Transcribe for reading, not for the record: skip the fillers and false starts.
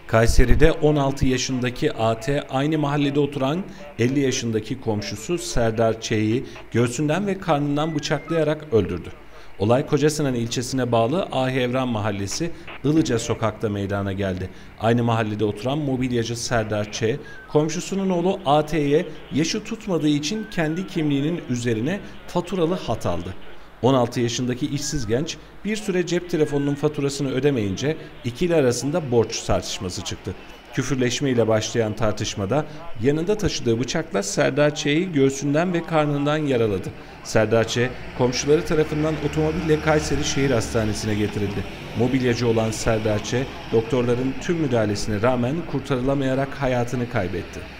Kayseri'de 16 yaşındaki AT aynı mahallede oturan 50 yaşındaki komşusu Serdar Ç'yi göğsünden ve karnından bıçaklayarak öldürdü. Olay Kocasinan ilçesine bağlı Ahevran Mahallesi Ilıca sokakta meydana geldi. Aynı mahallede oturan mobilyacı Serdar Ç, komşusunun oğlu AT'ye yaşı tutmadığı için kendi kimliğinin üzerine faturalı hat aldı. 16 yaşındaki işsiz genç bir süre cep telefonunun faturasını ödemeyince ikili arasında borç tartışması çıktı. Küfürleşme ile başlayan tartışmada yanında taşıdığı bıçakla Serdar Ç'yi göğsünden ve karnından yaraladı. Serdar Ç, komşuları tarafından otomobille Kayseri Şehir Hastanesi'ne getirildi. Mobilyacı olan Serdar Ç, doktorların tüm müdahalesine rağmen kurtarılamayarak hayatını kaybetti.